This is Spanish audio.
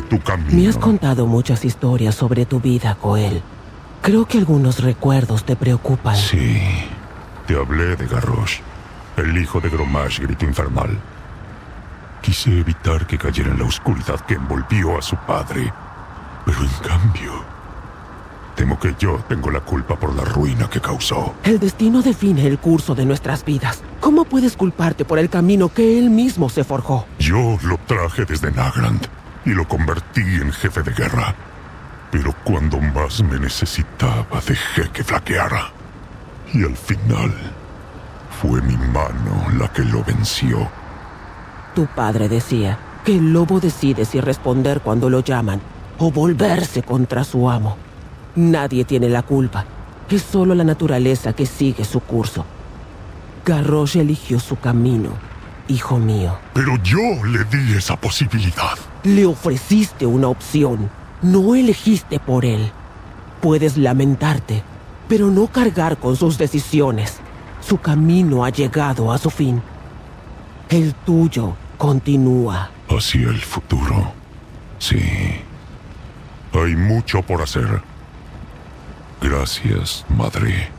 tu camino. Me has contado muchas historias sobre tu vida, Coel. Creo que algunos recuerdos te preocupan. Sí. Te hablé de Garrosh, el hijo de Grommash, grito infernal. Quise evitar que cayera en la oscuridad que envolvió a su padre. Pero en cambio, temo que yo tengo la culpa por la ruina que causó. El destino define el curso de nuestras vidas. ¿Cómo puedes culparte por el camino que él mismo se forjó? Yo lo traje desde Nagrand y lo convertí en jefe de guerra. Pero cuando más me necesitaba, dejé que flaqueara. Y al final, fue mi mano la que lo venció. Tu padre decía que el lobo decide si responder cuando lo llaman o volverse contra su amo. Nadie tiene la culpa. Es solo la naturaleza que sigue su curso. Garrosh eligió su camino, hijo mío. Pero yo le di esa posibilidad. Le ofreciste una opción. No elegiste por él. Puedes lamentarte, pero no cargar con sus decisiones. Su camino ha llegado a su fin. El tuyo continúa. Hacia el futuro. Sí. Hay mucho por hacer. Gracias, madre.